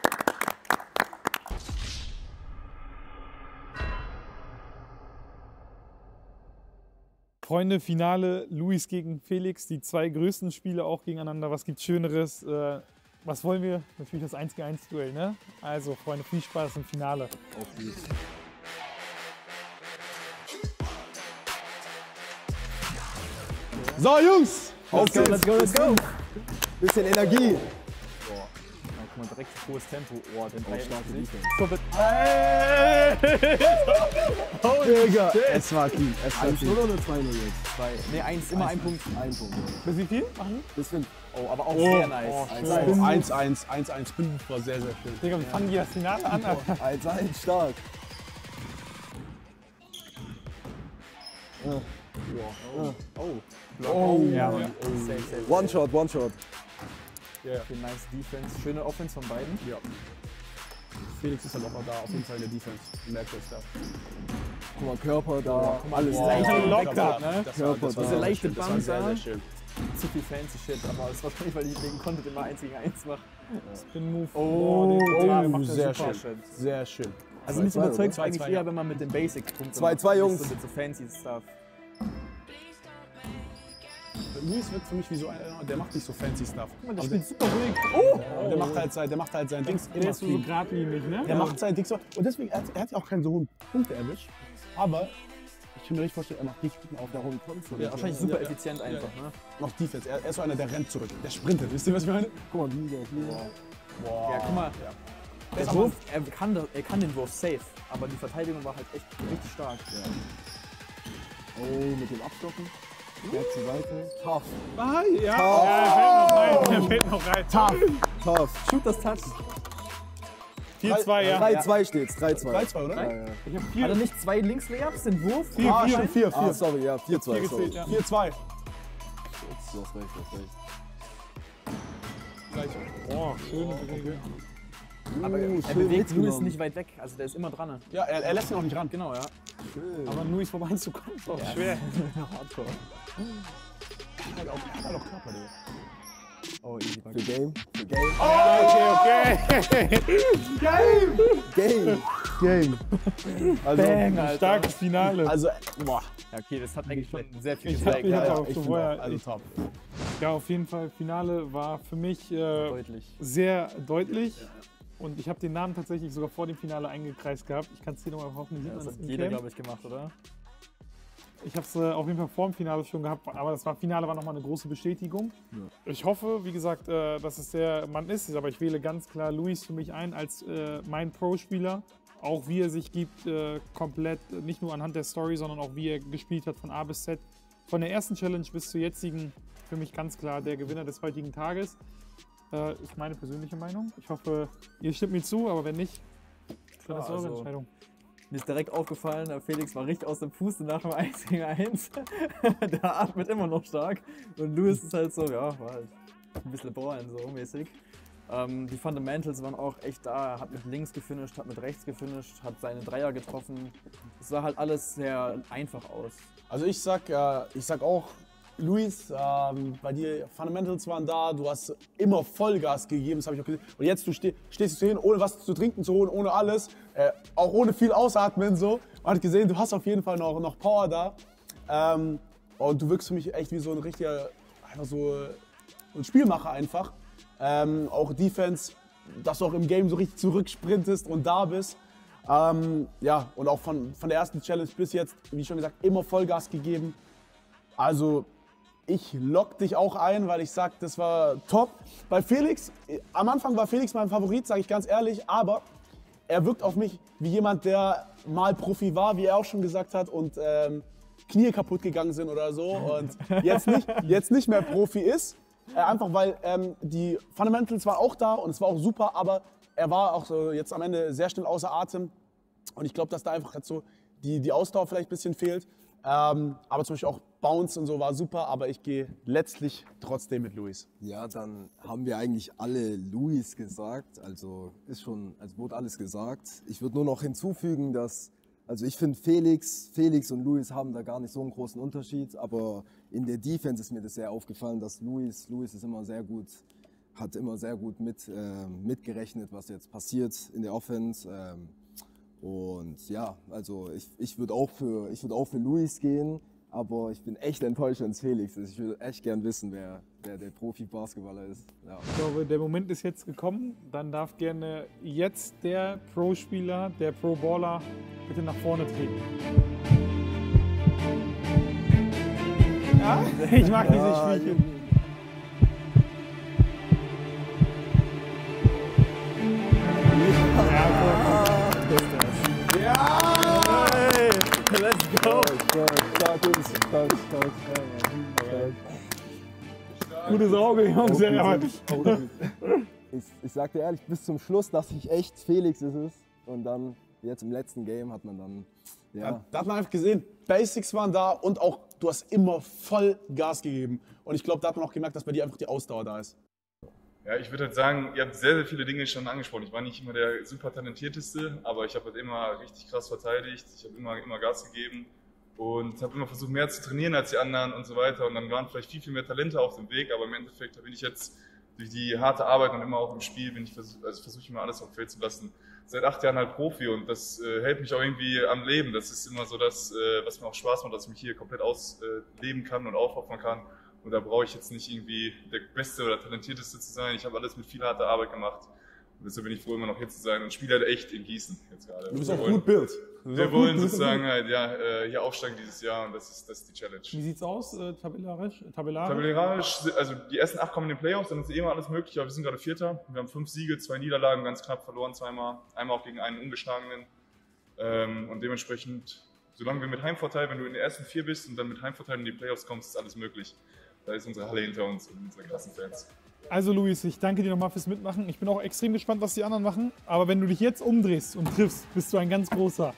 Freunde, Finale, Luis gegen Felix, die zwei größten Spiele auch gegeneinander. Was gibt's Schöneres? Was wollen wir? Natürlich das 1 gegen 1 Duell, ne? Also, Freunde, viel Spaß im Finale. Auf geht's. So, Jungs! Auf geht's. Let's go! Bisschen Energie. Guck mal, direkt hohes Tempo. Oh, den Auch starke Defense. Oh, Digga, es war clean. 1-0 oder 2-0 jetzt? Ne, 1, immer ein Punkt. Ein Punkt. Bis wie viel machen? Bis 5. Oh, aber auch sehr nice. 1-1, Spin-Move war sehr, sehr schön. Digga, wir fangen hier das Finale an. 1-1, stark. Ja, Mann. Safe. One-Shot, One-Shot. Yeah. Okay, nice Defense. Schöne Offense von beiden. Ja. Felix ist halt auch da, auf jeden Fall der Defense. Merkt ihr es da. Guck mal, Körper da, alles leicht da. locker, ne? Körper da. Diese leichte Das war Bump sehr, da. sehr schön. Zu viel fancy Shit, aber es war wahrscheinlich, weil ich wegen Content immer 1 gegen 1 mache. Spin-Move. Den macht er sehr super. schön. Sehr schön. Also mich 2-2, überzeugt es oder? eigentlich 2-2, eher, wenn man mit den Basics punktet. 2-2, Jungs. So mit so fancy Stuff. Luis wirkt für mich wie so einer, der macht nicht so fancy Stuff. Der spielt super ruhig. Der macht halt sein Dings Der immer ist so clean. geradlinig, ne? Der macht sein Dings so. Und deswegen, er hat ja auch keinen so hohen Punkt erwischt. Aber ich kann mir richtig vorstellen, er macht richtig guten auf der hohen Punkt. Ja, wahrscheinlich super effizient einfach, ne? Noch Defense. Er ist so einer, der rennt zurück. Der sprintet. Wisst ihr, was ich meine? Guck mal, hier. Boah. Ja, guck mal. Der Wurf, er kann den Wurf safe, aber die Verteidigung war halt echt richtig stark. Oh, mit dem Abstoppen. Der zur Seite. Tough. Ah, ja. Der fällt noch rein. Tough. Shoot das Touch. 4-2, ja. 3-2 steht's. 3-2. 3-2, oder? Ja. Ich hab Hat er nicht 2 Links-Layups, den Wurf? 4. Ah, sorry, ja, 4-2. Sorry. gezählt, ja. 4-2. Du hast recht. Oh, schöne Bewegung. Aber er schön bewegt Luis mitgenommen. nicht weit weg, also der ist immer dran. Ja, er lässt ihn auch nicht ran. Genau, ja. Schön. Aber Luis vorbeizukommen ist auch schwer. Hardcore. Er hat auch Körper, Digga. Oh, easy. Für Game. Okay. Game. Also, Bang, Alter. Starkes Finale. also, boah. Ja, okay, das hat eigentlich schon sehr viel Ich hab gesagt. hier Ja, auch Ich so finde vorher. auch, also top. Ja, auf jeden Fall, Finale war für mich deutlich. sehr deutlich. Und ich habe den Namen tatsächlich sogar vor dem Finale eingekreist gehabt. Ich kann es hier nochmal hoffentlich Das hat sieht man jeder, im Cam. glaube ich, gemacht, oder? Ich habe es auf jeden Fall vor dem Finale schon gehabt, aber das Finale war nochmal eine große Bestätigung. Ja. Ich hoffe, wie gesagt, dass es der Mann ist, aber ich wähle ganz klar Luis für mich ein als mein Pro-Spieler. Auch wie er sich gibt, komplett, nicht nur anhand der Story, sondern auch wie er gespielt hat von A bis Z. Von der ersten Challenge bis zur jetzigen, für mich ganz klar der Gewinner des heutigen Tages. Ist meine persönliche Meinung. Ich hoffe, ihr stimmt mir zu, aber wenn nicht, dann ist eure Entscheidung. Mir ist direkt aufgefallen, der Felix war richtig aus der Puste nach dem 1 gegen 1. Der atmet immer noch stark. Und Luis ist halt so, ja, war halt ein bisschen Bauern so mäßig. Die Fundamentals waren auch echt da. Er hat mit links gefinisht, hat mit rechts gefinisht, hat seine Dreier getroffen. Es sah halt alles sehr einfach aus. Also ich sag auch, Luis, bei dir Fundamentals waren da, du hast immer Vollgas gegeben, das habe ich auch gesehen. Und jetzt stehst du hin, ohne was zu trinken zu holen, ohne alles, auch ohne viel ausatmen so. Man hat gesehen, du hast auf jeden Fall noch Power da. Und du wirkst für mich echt wie so ein richtiger, einfach so ein Spielmacher einfach. Auch Defense, dass du auch im Game so richtig zurücksprintest und da bist. Ja, und auch von der ersten Challenge bis jetzt, wie schon gesagt, immer Vollgas gegeben. Also ich lock dich auch ein, weil ich sag, das war top. Bei Felix, am Anfang war Felix mein Favorit, sage ich ganz ehrlich, aber er wirkt auf mich wie jemand, der mal Profi war, wie er auch schon gesagt hat, und Knie kaputt gegangen sind oder so und jetzt nicht mehr Profi ist. Einfach weil die Fundamentals waren auch da und es war auch super, aber er war auch so jetzt am Ende sehr schnell außer Atem. Und ich glaube, dass da einfach jetzt so die Ausdauer vielleicht ein bisschen fehlt. Aber zum Beispiel auch Bounce und so war super, aber ich gehe letztlich trotzdem mit Luis. Ja, dann haben wir eigentlich alle Luis gesagt, also wurde alles gesagt. Ich würde nur noch hinzufügen, dass, also ich finde Felix und Luis haben da gar nicht so einen großen Unterschied, aber in der Defense ist mir das sehr aufgefallen, dass Luis ist immer sehr gut, hat immer sehr gut mitgerechnet, was jetzt passiert in der Offense. Und ja, also ich würde auch für Luis gehen, aber ich bin echt enttäuscht, wenn es Felix ist. Ich würde echt gern wissen, wer der Profi-Basketballer ist. Ja. Ich glaube, der Moment ist jetzt gekommen. Dann darf gerne jetzt der Pro-Spieler, der Pro-Baller bitte nach vorne treten. Ja, ich mag diese Spielchen. Let's go! Gutes Auge, Jungs. Ich sag dir ehrlich, bis zum Schluss dachte ich echt, Felix ist es. Und dann, jetzt im letzten Game hat man dann, ja. Da hat man einfach gesehen, Basics waren da und auch du hast immer voll Gas gegeben. Und ich glaube, da hat man auch gemerkt, dass bei dir einfach die Ausdauer da ist. Ja, ich würde halt sagen, ihr habt sehr, sehr viele Dinge schon angesprochen. Ich war nicht immer der super talentierteste, aber ich habe halt immer richtig krass verteidigt. Ich habe immer Gas gegeben und habe immer versucht, mehr zu trainieren als die anderen und so weiter. Und dann waren vielleicht viel mehr Talente auf dem Weg, aber im Endeffekt bin ich jetzt durch die harte Arbeit und immer auch im Spiel, versuche ich immer alles auf dem Feld zu lassen. Seit 8 Jahren halt Profi und das hält mich auch irgendwie am Leben. Das ist immer so das, was mir auch Spaß macht, dass ich mich hier komplett ausleben kann und aufopfern kann. Und da brauche ich jetzt nicht irgendwie der Beste oder Talentierteste zu sein. Ich habe alles mit viel harter Arbeit gemacht. Und deshalb bin ich froh, immer noch hier zu sein und spiele halt echt in Gießen jetzt gerade. Du bist auch gut Bild. Wir wollen sozusagen halt, hier aufsteigen dieses Jahr und das ist die Challenge. Wie sieht's aus, tabellarisch? Tabellarisch, also die ersten 8 kommen in den Playoffs, dann ist immer alles möglich, aber wir sind gerade Vierter. Wir haben 5 Siege, 2 Niederlagen, ganz knapp verloren zweimal. Einmal auch gegen einen Ungeschlagenen. Und dementsprechend, solange wir mit Heimvorteil, wenn du in den ersten 4 bist und dann mit Heimvorteil in die Playoffs kommst, ist alles möglich. Da ist unsere Halle hinter uns und unsere krassen Fans. Also Luis, ich danke dir nochmal fürs Mitmachen. Ich bin auch extrem gespannt, was die anderen machen. Aber wenn du dich jetzt umdrehst und triffst, bist du ein ganz großer.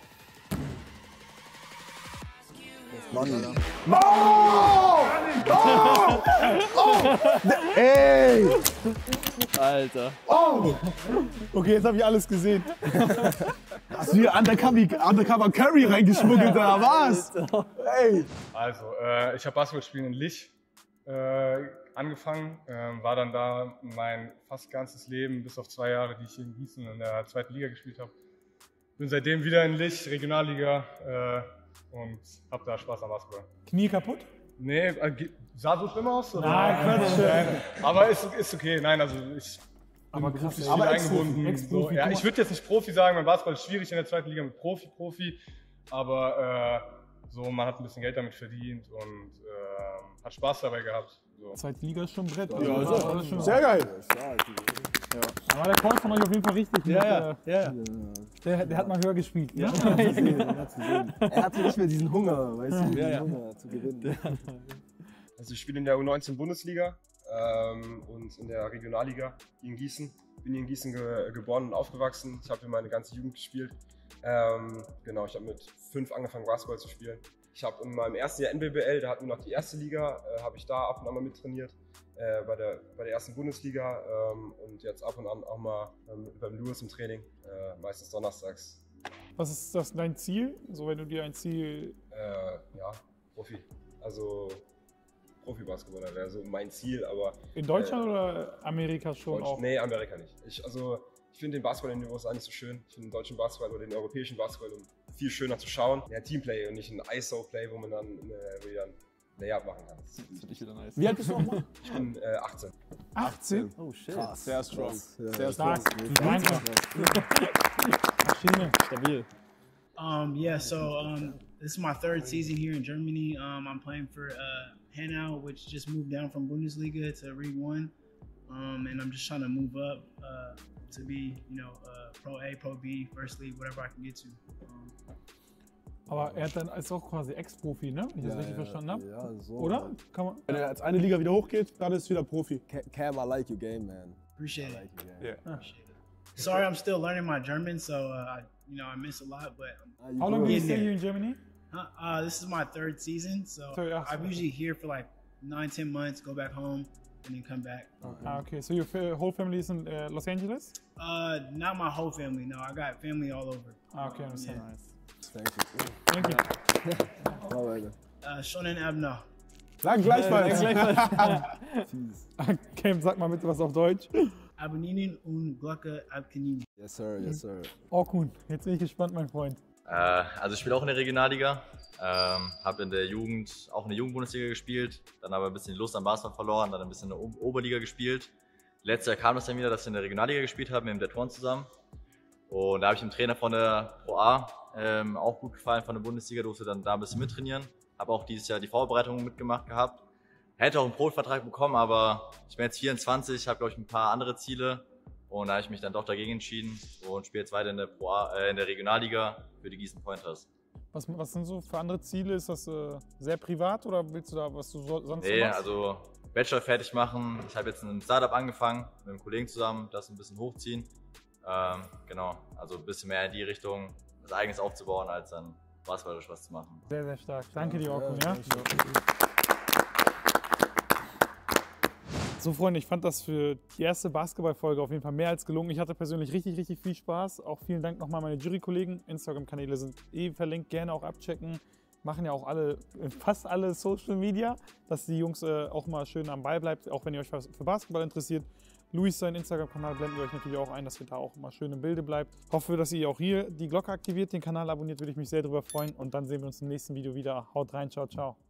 Mann. Oh! Oh! Oh! Ey! Alter. Oh! Okay, jetzt habe ich alles gesehen. Hast du hier Undercover Curry reingeschmuggelt oder was? Ey! Also, ich habe Basketballspielen in Lich angefangen, war dann da mein fast ganzes Leben, bis auf 2 Jahre, die ich hier in Gießen in der 2. Liga gespielt habe. Bin seitdem wieder in Lich, Regionalliga, und hab da Spaß am Basketball. Knie kaputt? Nee, sah so schlimm aus? Oder? Nein, Quatsch. Aber ist okay, nein, also ich bin beruflich viel eingebunden. So, ja, ich würde jetzt nicht Profi sagen, mein Basketball ist schwierig in der 2. Liga mit Profi, aber so, man hat ein bisschen Geld damit verdient und hat Spaß dabei gehabt. So. Zweite Liga ist schon ein Brett. Ja, also, also, schon sehr geil. Da war der Call von euch auf jeden Fall richtig. Ja. Der hat mal höher gespielt. Ne? Er hatte nicht mehr diesen Hunger, weißt du, diesen Hunger zu gewinnen. Also ich spiele in der U19-Bundesliga und in der Regionalliga hier in Gießen. Bin hier in Gießen geboren und aufgewachsen. Ich habe hier meine ganze Jugend gespielt. Genau, ich habe mit 5 angefangen Basketball zu spielen. Ich habe in meinem ersten Jahr NBBL, da hatten wir noch die erste Liga, habe ich da ab und an mal mittrainiert, bei der ersten Bundesliga und jetzt ab und an auch mal beim Lewis im Training, meistens donnerstags. Was ist das dein Ziel? So, wenn du dir ein Ziel... Ja, Profi. Also Profi-Basketballer wäre so mein Ziel, aber... In Deutschland oder Amerika schon auch? Nee, Amerika nicht. Ich finde den Basketball in den USA nicht so schön. Ich finde den deutschen Basketball oder den europäischen Basketball viel schöner zu schauen. Ja, Teamplay und nicht ein ISO-Play, wo man dann Layup machen kann. Das ist für dich wieder nice. Wie alt bist du nochmal? Ich bin 18. 18? Oh shit. Krass. Sehr strong. Sehr stark. Maschine. Stabil. Yeah, so this is my 3rd season here in Germany. I'm playing for Hanau, which just moved down from Bundesliga to League One. And I'm just trying to move up to be, Pro A, Pro B, First League, whatever I can get to. Aber er ist auch quasi Ex-Profi, ne? Wenn ich das richtig verstanden habe. Ja, so. Oder? Kann man... Wenn er als eine Liga wieder hochgeht, dann ist wieder Profi. Cam, I like your game, man. Appreciate I it. like your game. Yeah. Appreciate it. Sorry, I'm still learning my German, so I miss a lot. But How long do you good. stay here in Germany? this is my 3rd season, so I'm usually here for like 9-10 months, go back home, and then come back. Okay, so your whole family is in Los Angeles? Not my whole family. No, I got family all over. Okay, I understand. Nice. Thank you. Thank you. Alright. Shonen Abna. Sag gleichfalls. Cam, sag mal bitte was auf Deutsch. Aboninen und Glocke abknien. Yes, sir. Yes, sir. Orkun, jetzt bin ich gespannt, mein Freund. Also ich spiele auch in der Regionalliga, habe in der Jugend auch in der Jugendbundesliga gespielt, dann aber ein bisschen die Lust am Basketball verloren, dann ein bisschen in der Oberliga gespielt. Letztes Jahr kam das dann wieder, dass ich in der Regionalliga gespielt habe mit dem Dead One zusammen. Und da habe ich dem Trainer von der Pro A auch gut gefallen, von der Bundesliga, durfte dann da ein bisschen mittrainieren. Habe auch dieses Jahr die Vorbereitung mitgemacht gehabt. Hätte auch einen Profivertrag bekommen, aber ich bin jetzt 24, habe glaube ich ein paar andere Ziele. Und da habe ich mich dann doch dagegen entschieden und spiele jetzt weiter in der in der Regionalliga für die Gießen Pointers. Was sind so für andere Ziele? Ist das sehr privat oder willst du da, was du sonst machst? Nee, also Bachelor fertig machen. Ich habe jetzt ein Startup angefangen, mit einem Kollegen zusammen, das ein bisschen hochziehen. Genau, also ein bisschen mehr in die Richtung, was Eigenes aufzubauen, als dann basketballisch was zu machen. Sehr, sehr stark. Danke dir, Orkun. Ja? So Freunde, ich fand das für die erste Basketball-Folge auf jeden Fall mehr als gelungen. Ich hatte persönlich richtig, richtig viel Spaß. Auch vielen Dank nochmal meine Jury-Kollegen. Instagram-Kanäle sind verlinkt, gerne auch abchecken. Machen ja auch fast alle Social Media, dass die Jungs auch mal schön am Ball bleibt, auch wenn ihr euch für Basketball interessiert. Luis, seinen Instagram-Kanal blenden wir euch natürlich auch ein, dass ihr da auch mal schön im Bilde bleibt. Hoffe, dass ihr auch hier die Glocke aktiviert, den Kanal abonniert, würde ich mich sehr darüber freuen. Und dann sehen wir uns im nächsten Video wieder. Haut rein, ciao, ciao.